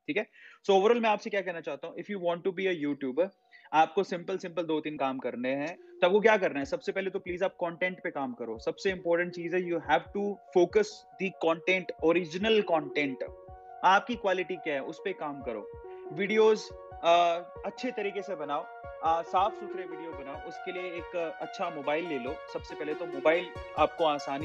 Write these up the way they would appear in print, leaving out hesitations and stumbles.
ठीक है? So overall मैं आपसे क्या कहना चाहता हूँ, if you want to be a YouTuber, आपको सिंपल 2-3 काम करने हैं। तो आपको क्या करना है? सबसे पहले तो प्लीज़ आप कंटेंट पे काम करो। सबसे इम्पोर्टेंट चीज़ है, you have to focus the content, original content. आपकी क्वालिटी क्या है, उस पे काम करो। वीडियोज़ अच्छे तरीके से बनाओ, साफ-सुथरे वीडियो बनाओ। उसके लिए एक अच्छा मोबाइल ले लो। सबसे पहले तो मोबाइल आपको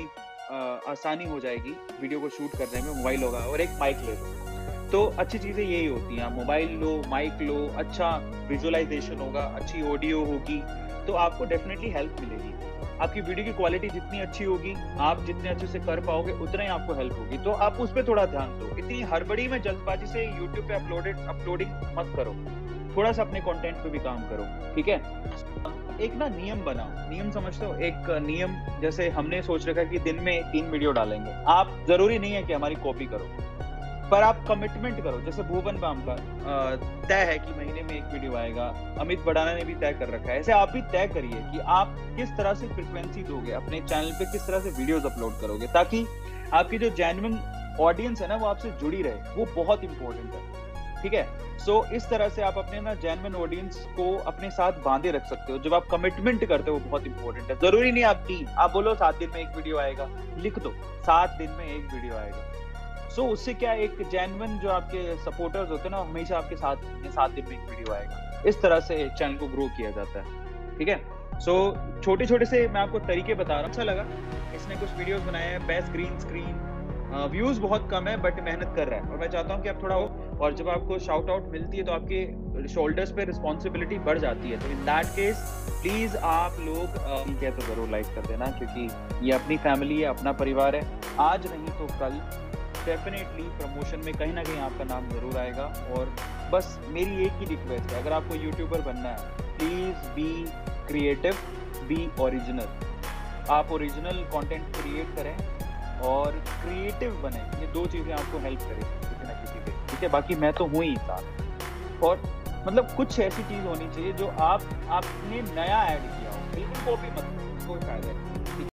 आसानी हो जाएगी वीडियो को शूट करने में, मोबाइल होगा और एक माइक ले लो। तो अच्छी चीज़ें यही होती हैं, आप मोबाइल लो, माइक लो, अच्छा विजुअलाइज़ेशन होगा, अच्छी ऑडियो होगी, तो आपको डेफ़िनेटली हेल्प मिलेगी। आपकी वीडियो की क्वालिटी जितनी अच्छी होगी, आप जितने अच्छे से कर पाओगे, उतना ही आपको हेल्प होगी। तो आप उस पे थोड़ा ध्यान दो। इतनी हड़बड़ी में, जल्दबाज़ी से यूट्यूब पे अपलोडिंग मत करो। थोड़ा-सा अपने कंटेंट पे भी काम करो, ठीक है? एक ना नियम बनाओ, नियम समझते हो? एक नियम, जैसे हमने सोच रखा है कि दिन में 3 वीडियो डालेंगे। आप ज़रूरी नहीं है कि हमारी कॉपी करो। पर आप कमिटमेंट करो। जैसे भुवन बाम का तय है कि महीने में 1 वीडियो आएगा। अमित भड़ाना ने भी तय कर रखा है। ऐसे आप भी तय करिए कि आप किस तरह से फ्रीक्वेंसी दोगे, अपने चैनल पे किस तरह से वीडियोज़ अपलोड करोगे, ताकि आपकी जो जेन्युइन ऑडियंस है ना, वो आपसे जुड़ी रहे। वो बहुत इम्पोर्टेंट है, ठीक है? सो इस तरह से आप अपने ना जेन्युइन ऑडियंस को अपने साथ बाँधे रख सकते हो। जब आप कमिटमेंट करते हो, वो बहुत इम्पोर्टेंट है। ज़रूरी नहीं आप 3, आप बोलो 7 दिन में 1 वीडियो आएगा, लिख दो 7 दिन में 1 वीडियो आएगा। सो उससे क्या, एक जेन्युइन जो आपके सपोर्टर्स होते हैं ना, हमेशा आपके साथ रहेंगे, 7 दिन में 1 वीडियो आएगा। इस तरह से चैनल को ग्रो किया जाता है, ठीक है? सो छोटे-छोटे से मैं आपको तरीके बता रहा हूँ। अच्छा लगा, इसने कुछ वीडियोज़ बनाए हैं, बेस्ट ग्रीन स्क्रीन, व्यूज़ बहुत कम है बट मेहनत कर रहा है, और मैं चाहता हूँ कि आप थोड़ा हो, और जब आपको शाउट आउट मिलती है तो आपके शोल्डर्स पे रिस्पॉन्सिबिलिटी बढ़ जाती है। तो इन दैट केस प्लीज़ आप लोग ठीक है तो ज़रूर लाइक कर देना, क्योंकि ये अपनी फैमिली है, अपना परिवार है। आज नहीं तो कल डेफ़िनेटली प्रमोशन में कहीं न कहीं आपका नाम ज़रूर आएगा। और बस मेरी एक ही रिक्वेस्ट है, अगर आपको यूट्यूबर बनना है, please be creative, be original. आप ओरिजिनल कंटेंट क्रिएट करें और क्रिएटिव बनें। ये 2 चीज़ें आपको हेल्प करेंगी किसी न किसी पे, ठीक है? बाकी मैं तो हूँ ही इंसान, और मतलब कुछ ऐसी चीज़ होनी चाहिए जो आपने नया ऐड किया हो, बिल्कुल कॉपी मत करो, कोई फ़ायदा नहीं।